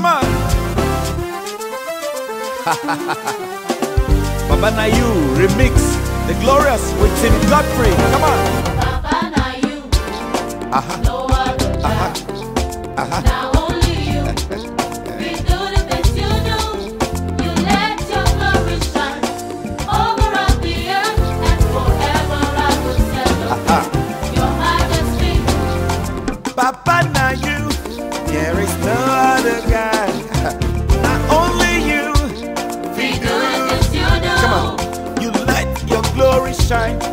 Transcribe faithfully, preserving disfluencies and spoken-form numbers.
Come on. Baba na you remix the glorious with Tim Godfrey. Come on. Baba na you. Uh-huh. No other God. Uh-huh. Uh-huh. Now only you. We do the things you do. You let your glory shine over all the earth, and forever I will celebrate Uh-huh. your majesty. Baba na you, there is no other God. Not only you. We do the things you do. Come on. You let your glory shine